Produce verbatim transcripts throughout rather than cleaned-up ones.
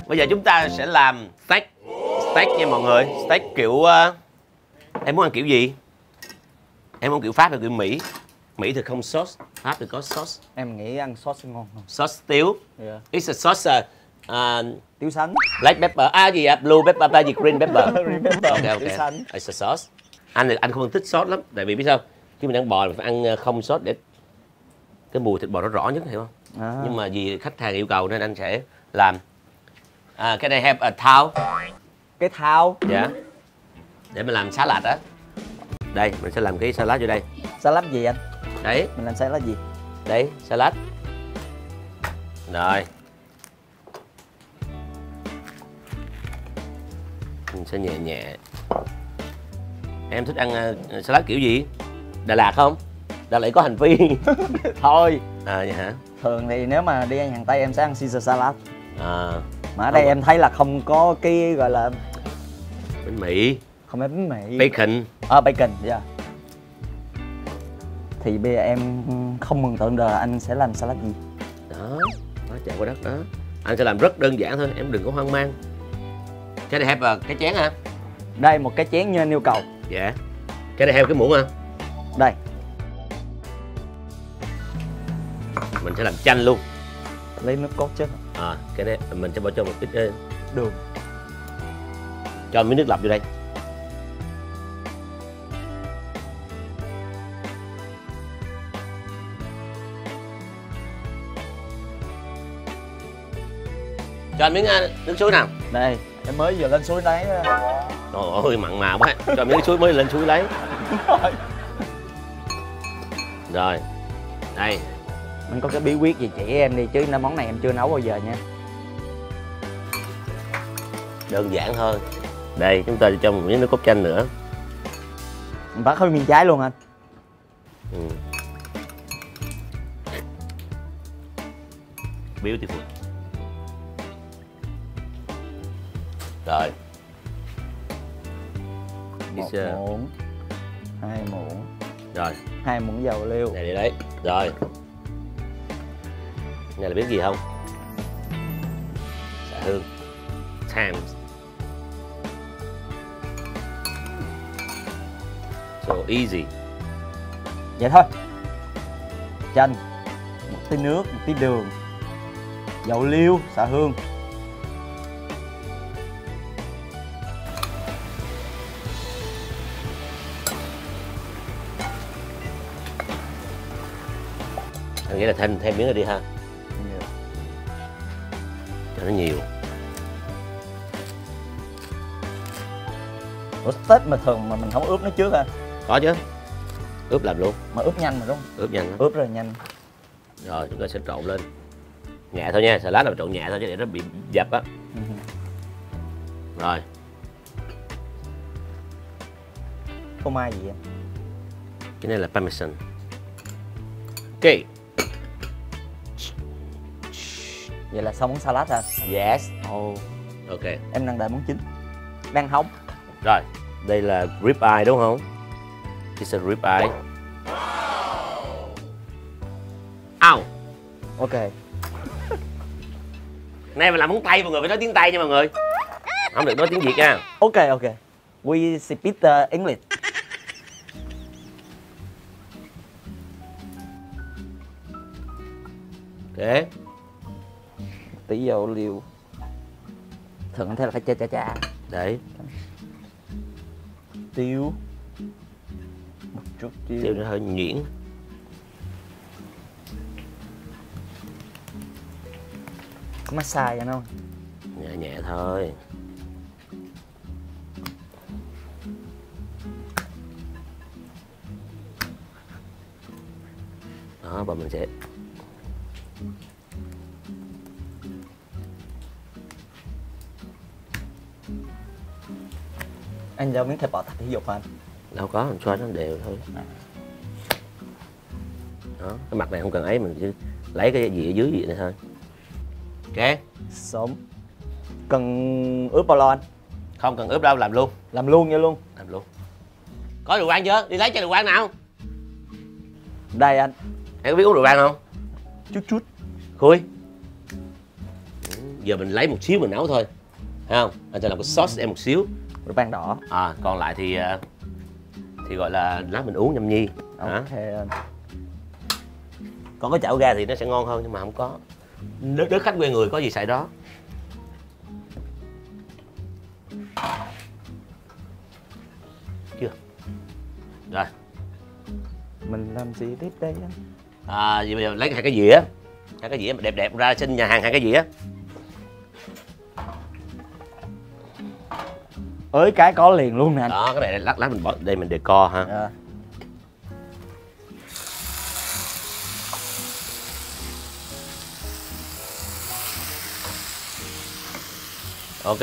Bây giờ chúng ta sẽ làm steak. Steak nha mọi người. Steak kiểu uh, em muốn ăn kiểu gì? Em muốn kiểu Pháp hay kiểu Mỹ? Mỹ thì không sauce, Pháp thì có sauce. Em nghĩ ăn sauce ngon hơn. Sauce tiếu. Yeah. It's a sauce uh, uh, Tiếu xanh. black pepper. À gì ạ? Blue pepper, à, gì green pepper. Green pepper. Ok ok. Tiếu xanh. It's a sauce. Anh thì anh không thích sauce lắm, tại vì biết sao? Khi mình ăn bò mình phải ăn không sauce để cái mùi thịt bò nó rõ nhất, hiểu không? À. Nhưng mà vì khách hàng yêu cầu nên anh sẽ làm. À, cái này have a thao. Cái thao. Dạ. Yeah. Để mình làm salad á. Đây, mình sẽ làm cái salad vô đây. Salad gì anh? Đấy. Mình làm salad gì? Đấy, salad. Rồi. Mình sẽ nhẹ nhẹ. Em thích ăn uh, salad kiểu gì? Đà Lạt không? Đà Lạt có hành phi. Thôi. À vậy hả? Thường thì nếu mà đi ăn hàng Tây em sẽ ăn Caesar salad. À. Mà ở đây em thấy là không có cái gọi là bánh mì. Không phải bánh mì. Bacon. À bacon, dạ. Yeah. Thì bây giờ em không mường tượng được là anh sẽ làm salad gì. Đó, quá trời quá đất đó. Anh sẽ làm rất đơn giản thôi, em đừng có hoang mang. Cái này heo vào cái chén hả? Đây, một cái chén như anh yêu cầu. Dạ. Cái này heo cái muỗng hả? Đây. Mình sẽ làm chanh luôn. Lấy nước cốt chứ. À, cái này mình sẽ bỏ cho một ít đường. Cho miếng nước lọc vô đây. Cho anh miếng nước suối nào. Đây, em mới vừa lên suối lấy. Trời ơi, mặn mà quá. Cho miếng nước suối mới lên suối lấy. Rồi. Đây. Mình có cái bí quyết gì chỉ em đi chứ món này em chưa nấu bao giờ nha. Đơn giản thôi. Đây, chúng ta cho một miếng nước cốt chanh nữa. Mình bắt hơi miếng trái luôn anh. Ừ. Beautiful. Rồi. Một muỗng, hai muỗng. Rồi. Hai muỗng dầu liêu. Này đi đấy. Rồi. Này là biết gì không? Xạ hương. Thyme. So easy. Vậy thôi. Chanh, một tí nước, một tí đường, dầu liêu, xạ hương. Anh nghĩ là thêm thêm miếng này đi ha. Nhiều. Cho nó nhiều. Ủa steak mà thường mà mình không ướp nó trước ha? Có chứ. Ướp làm luôn. Mà ướp nhanh mà đúng không? Ướp nhanh. Ướp rồi nhanh. Rồi chúng ta sẽ trộn lên. Nhẹ thôi nha, salad là trộn nhẹ thôi chứ để nó bị dập á. Ừ. Rồi. Phô mai gì vậy? Cái này là parmesan. Ok. Vậy là xong món salad hả? Yes. Ồ. Ok. Em đang đợi món chính. Đang hóng. Rồi, đây là rib eye đúng không? It's a rib eye. Ow. Ok. Nay mình làm món Tây, mọi người phải nói tiếng Tây nha mọi người. Không được nói tiếng Việt nha. Ok ok. We speak uh, English. Ok. Tí dầu liêu. Thường thế là phải chà chà chà. Đấy. Tiêu. Một chút tiêu. Tiêu nó hơi nhuyễn. Có massage vậy không? Nhẹ nhẹ thôi. Đó, và mình sẽ Anh cho miếng thịt bò tập thể dục hả anh? đâu có, mình xoa nó đều thôi. Đó, cái mặt này không cần ấy, mình chỉ lấy cái gì ở dưới gì này thôi. Ok. Sớm. Cần ướp bao lâu anh? Không cần ướp đâu, làm luôn. Làm luôn nha luôn. Làm luôn. Có rượu vang chưa? Đi lấy chai rượu vang nào. Đây anh. Em có biết uống rượu vang không? Chút chút. Khui. giờ mình lấy một xíu mình nấu thôi, thấy không? Anh sẽ làm cái sauce em một xíu. Rượu vang đỏ. À, còn lại thì thì gọi là lát mình uống nhâm nhi. Ok. Còn có chảo ga thì nó sẽ ngon hơn nhưng mà không có. Đất, đất khách quê người có gì xài đó. Chưa? Rồi. Mình làm gì tiếp đây anh? À, vậy bây giờ lấy hai cái dĩa, hai cái dĩa đẹp đẹp ra xin nhà hàng hai cái dĩa. Ới cái có liền luôn nè anh. Đó, cái này lát lát mình bỏ đây mình decor ha. À. Ok.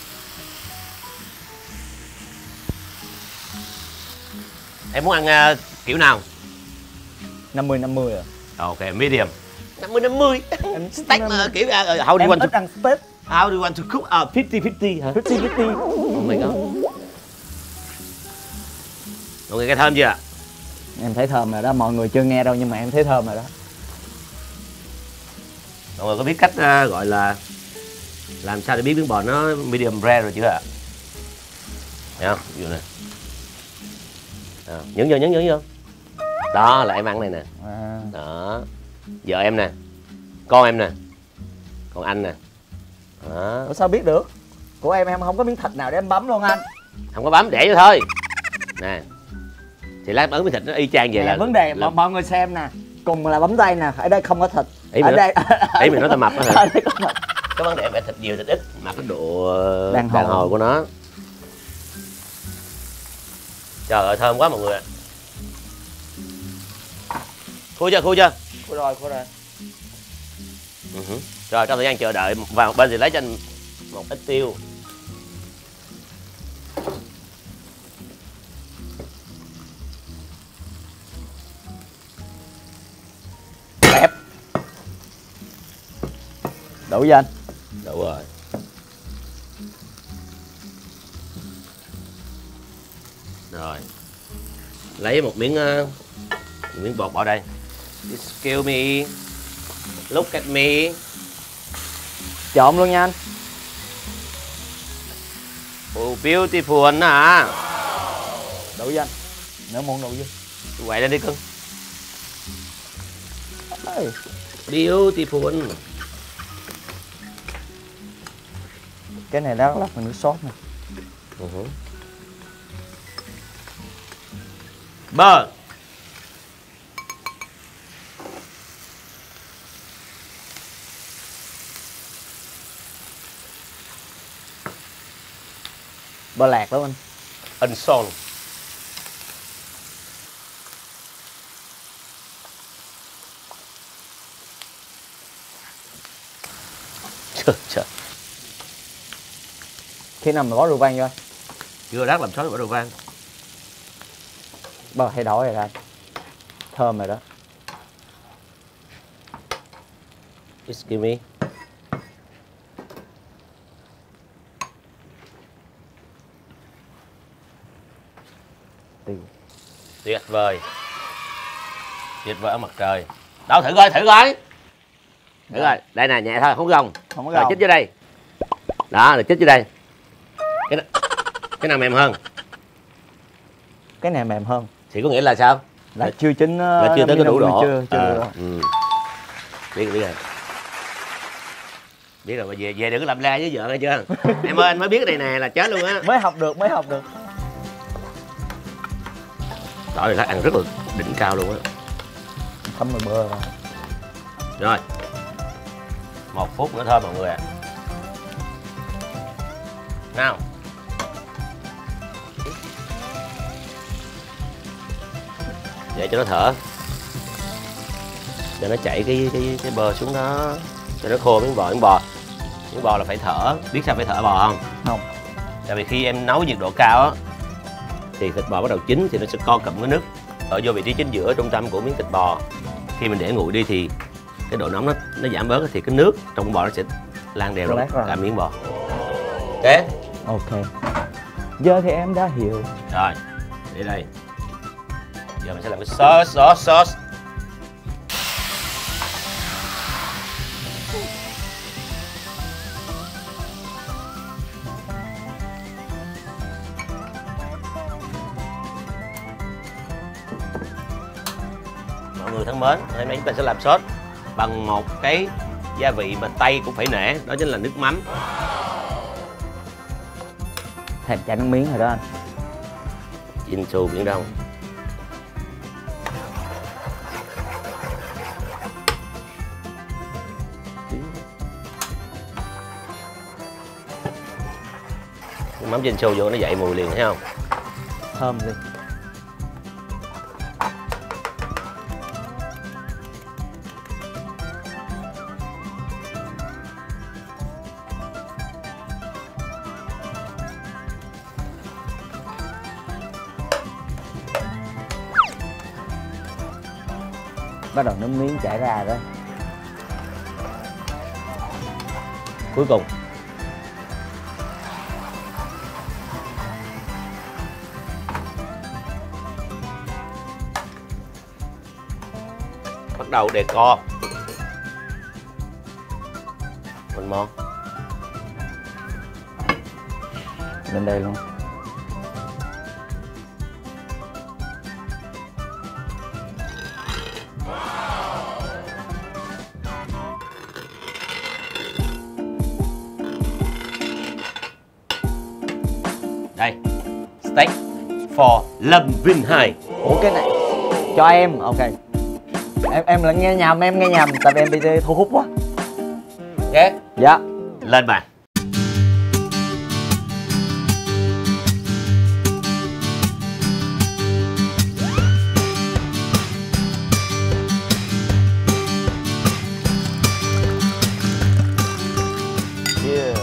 Em muốn ăn uh, kiểu nào? năm mươi năm mươi à? Ok, medium. năm mươi năm mươi. Em Steak năm mươi. uh, kiểu uh, how do Em you want thích to ăn steak. how do you want to cook? Uh, fifty fifty hả? fifty fifty. Oh my god. Mọi người nghe thơm chưa? Em thấy thơm rồi đó, mọi người chưa nghe đâu nhưng mà em thấy thơm rồi đó. Mọi người có biết cách uh, gọi là làm sao để biết miếng bò nó medium rare rồi chưa ạ? Thấy không? Ví dụ này. À, nhấn vô, nhấn nhấn vô. Đó là em ăn này nè. À. Đó. Vợ em nè. Con em nè. Còn anh nè. Đó. Ủa sao biết được? Của em em không có miếng thịt nào để em bấm luôn anh. Không có bấm, để vô thôi. Nè. Thì lát bấm miếng thịt nó y chang vậy. Nè, là vấn đề là... mọi người xem nè. Cùng là bấm tay nè, ở đây không có thịt. Ý ở mình đây ý mình nói tao mập đó hả? đây có thịt. Cái vấn đề về thịt nhiều thịt ít mà cái độ đàn đàn hồi. hồi của nó. Trời ơi thơm quá mọi người ạ. Khui chưa, khui chưa? Khui rồi, khui rồi. Uh-huh. Rồi trong thời gian chờ đợi vào bên thì lấy cho anh một ít tiêu. Đẹp. Đủ chưa anh? Đủ rồi. Rồi. Lấy một miếng uh, một miếng bột bỏ đây. Excuse me. Look at me. Trộn luôn nha anh. Oh, beautiful anh à. Đủ chưa anh? Nữa muỗng đủ chưa? Quậy lên đi cưng. Ê. Beautiful. Cái này đó là phần nước sốt nè. Uh-huh. Bơ. Bơ lạc đó anh. Ân son. Trời trời. Khi nào mà có rượu vang vô anh? Chưa đắt làm sao để bỏ đồ vang. Bơ thay đổi rồi anh. Thơm rồi đó. Excuse me. Tiêu. Tuyệt vời. Tuyệt vời ở mặt trời. Đâu thử coi, thử coi. Thử coi. Đây nè, nhẹ thôi, không gồng. Không có Rồi gồng. chích vô đây. Đó, rồi chích vô đây. Cái cái nào mềm hơn? Cái này mềm hơn. Thì có nghĩa là sao? Là chưa chín. Là chưa tới cái đủ độ. Chưa, chưa à, đủ độ. Ừ. Biết rồi, biết rồi. Biết rồi, mà về về đừng có làm la với vợ nghe chưa? Em ơi, anh mới biết cái này nè là chết luôn á. Mới học được, mới học được. Đó là ăn rất là đỉnh cao luôn á. Thấm mùi bơ rồi. Rồi. Một phút nữa thôi mọi người ạ. À. Nào. Để cho nó thở. Cho nó chảy cái cái cái bơ xuống đó. Cho nó khô miếng bò, miếng bò. Miếng bò là phải thở. Biết sao phải thở bò không? Không. Tại vì khi em nấu nhiệt độ cao á thì thịt bò bắt đầu chín thì nó sẽ co cụm cái nước ở vô vị trí chính giữa trung tâm của miếng thịt bò. Khi mình để nguội đi thì cái độ nóng nó nó giảm bớt thì cái nước trong bò nó sẽ lan đều ra cả miếng bò. Ok. Ok. Giờ thì em đã hiểu. Rồi, để đây. Giờ mình sẽ làm cái sauce, sauce, sauce. người thân mến, hôm nay chúng ta sẽ làm sốt bằng một cái gia vị mà Tây cũng phải nể, đó chính là nước mắm. Thèm chảy nước miếng rồi đó anh. Vinh Xu Biển Đông. Nước mắm Vinh Xu vô nó dậy mùi liền thấy không? Thơm đi. Bắt đầu nước miếng chảy ra đó. Cuối cùng bắt đầu đề co mình món lên đây luôn. đây steak for Lâm Vinh Hai. Ủa cái này cho em, ok. Em em là nghe nhầm, em nghe nhầm tại vì em bị thu hút quá. Ok. Dạ. Lên bàn. Yeah.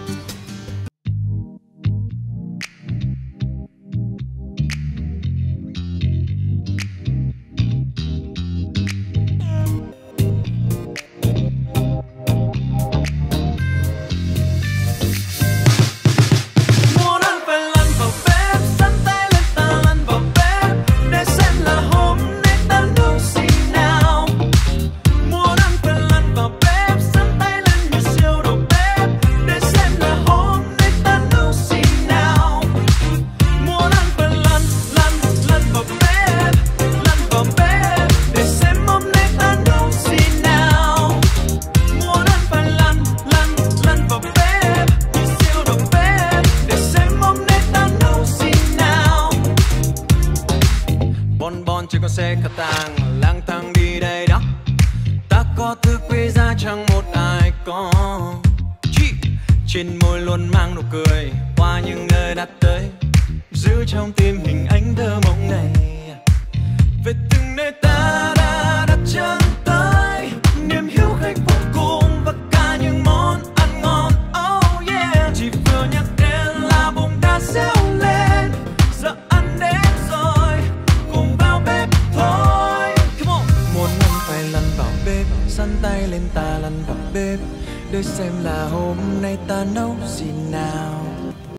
Chưa có xe cà tàng lang thang đi đây đó, ta có thứ quý giá chẳng một ai có. Chi trên môi luôn mang nụ cười qua những nơi đã tới, giữ trong tim hình ảnh thơ mộng này. Về từng nơi ta đã đặt chân tới, niềm hiếu khách vô cùng và cả những món ăn ngon. Oh yeah, chỉ vừa nhắc đến là bụng đã reo lên, giờ ăn đến rồi cùng vào bếp thôi. Come on. Muốn ăn phải lăn vào bếp, sắn tay lên ta lăn vào bếp, để xem là hôm nay ta nấu gì nào.